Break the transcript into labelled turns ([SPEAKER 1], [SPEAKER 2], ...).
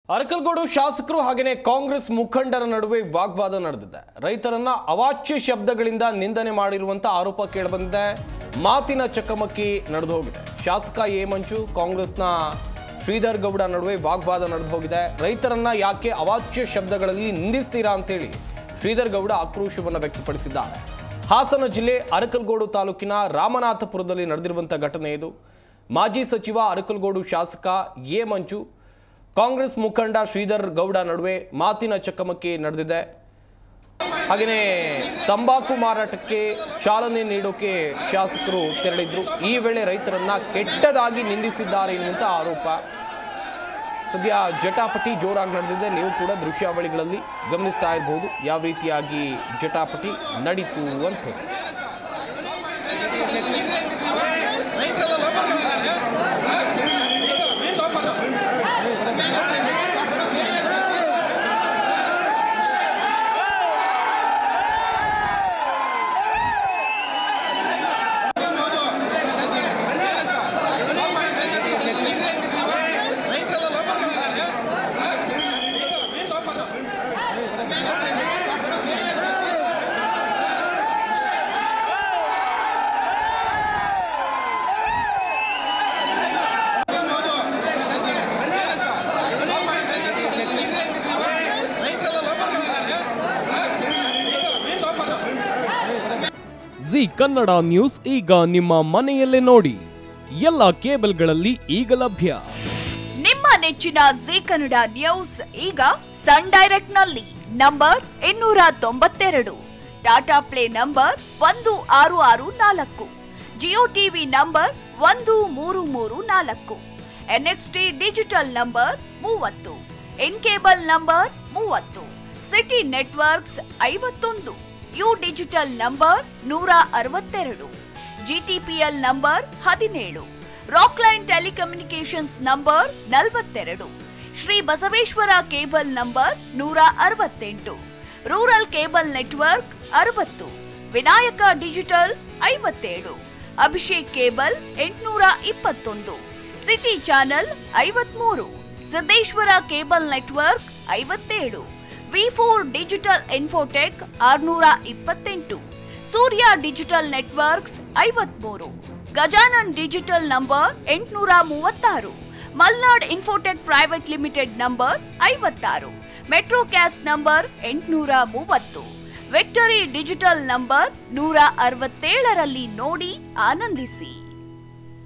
[SPEAKER 1] ಅರಕಲಗೂಡು ಶಾಸಕರು ಹಾಗೆಯೇ ಕಾಂಗ್ರೆಸ್ ಮುಖಂಡರ ನಡುವೆ ವಾಗ್ವಾದ ನಡೆದಿದೆ. ರೈತರನ್ನ ಅವಾಚ್ಯ ಶಬ್ದಗಳಿಂದ ನಿಂದನೆ ಮಾಡಿರುವಂತ ಆರೋಪ ಕೇಳಿಬಂದಿದೆ. ಮಾತಿನ ಚಕಮಕಿ ನಡೆದು ಹೋಗಿದೆ. ಶಾಸಕ ಎ ಮಂಜು ಕಾಂಗ್ರೆಸ್ನ ಶ್ರೀಧರ್ ಗೌಡ ನಡುವೆ ವಾಗ್ವಾದ ನಡೆದು ಹೋಗಿದೆ. ರೈತರನ್ನ ಯಾಕೆ ಅವಾಚ್ಯ ಶಬ್ದಗಳಲ್ಲಿ ನಿಂದಿಸ್ತೀರಾ ಅಂತೇಳಿ ಶ್ರೀಧರ್ ಗೌಡ ಆಕ್ರೋಶವನ್ನು ವ್ಯಕ್ತಪಡಿಸಿದ್ದಾರೆ. ಹಾಸನ ಜಿಲ್ಲೆ ಅರಕಲಗೂಡು ತಾಲೂಕಿನ ರಾಮನಾಥಪುರದಲ್ಲಿ ನಡೆದಿರುವಂತ ಘಟನೆ ಇದು. ಮಾಜಿ ಸಚಿವ ಅರಕಲಗೂಡು ಶಾಸಕ ಎ ಮಂಜು ಕಾಂಗ್ರೆಸ್ ಮುಖಂಡ ಶ್ರೀಧರ್ ಗೌಡ ನಡುವೆ ಮಾತಿನ ಚಕಮಕಿ ನಡೆದಿದೆ. ಹಾಗೆಯೇ ತಂಬಾಕು ಮಾರಾಟಕ್ಕೆ ಚಾಲನೆ ನೀಡೋಕೆ ಶಾಸಕರು ತೆರಳಿದ್ರು. ಈ ವೇಳೆ ರೈತರನ್ನ ಕೆಟ್ಟದಾಗಿ ನಿಂದಿಸಿದ್ದಾರೆ ಎನ್ನುವಂತ ಆರೋಪ. ಸದ್ಯ ಜಟಾಪಟಿ ಜೋರಾಗಿ ನಡೆದಿದೆ. ನೀವು ಕೂಡ ದೃಶ್ಯಾವಳಿಗಳಲ್ಲಿ ಗಮನಿಸ್ತಾ ಇರಬಹುದು ಯಾವ ರೀತಿಯಾಗಿ ಜಟಾಪಟಿ ನಡೀತು ಅಂತ ಹೇಳಿ.
[SPEAKER 2] ಜಿ ಕನ್ನಡ ನ್ಯೂಸ್ ಈಗ ನಿಮ್ಮ ಮನೆಯಲ್ಲೇ ನೋಡಿ. ಎಲ್ಲ ಕೇಬಲ್ಗಳಲ್ಲಿ ಈಗ ಲಭ್ಯ.
[SPEAKER 3] ನಿಮ್ಮ ನೆಚ್ಚಿನ ಜಿ ಕನ್ನಡ ನ್ಯೂಸ್ ಈಗ ಸನ್ ಡೈರೆಕ್ಟ್ ನಲ್ಲಿ number 292, Tata play number 1664, Jio TV number 1334, NXT digital number 30, in cable number 30, city networks 51, U digital number 162, GTPL number 17, Rockline telecommunications number 42, Shri Basaveshwara cable number 168, rural cable network 60, Vinayaka digital 57, Abhishek cable 821, city channel 53, Siddeshwara cable network 57, V4 digital infotech 628, Surya digital networks 53, Gajanan digital number 836, Malnad infotech private limited number 56, Metrocast number 830, victory digital number 167ರಲ್ಲಿ ನೋಡಿ ಆನಂದಿಸಿ.